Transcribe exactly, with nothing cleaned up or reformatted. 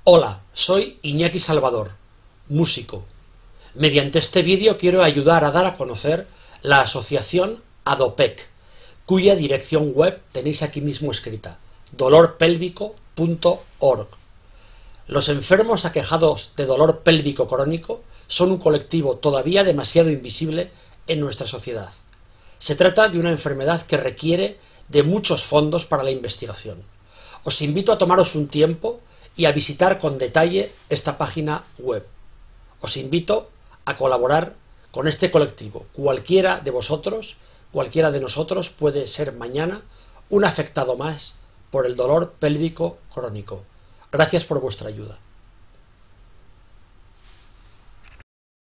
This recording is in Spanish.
Hola, soy Iñaki Salvador, músico. Mediante este vídeo quiero ayudar a dar a conocer la asociación ADOPEC, cuya dirección web tenéis aquí mismo escrita, dolor pélvico punto org. Los enfermos aquejados de dolor pélvico crónico son un colectivo todavía demasiado invisible en nuestra sociedad. Se trata de una enfermedad que requiere de muchos fondos para la investigación. Os invito a tomaros un tiempo y a visitar con detalle esta página web. Os invito a colaborar con este colectivo. Cualquiera de vosotros, cualquiera de nosotros puede ser mañana un afectado más por el dolor pélvico crónico. Gracias por vuestra ayuda.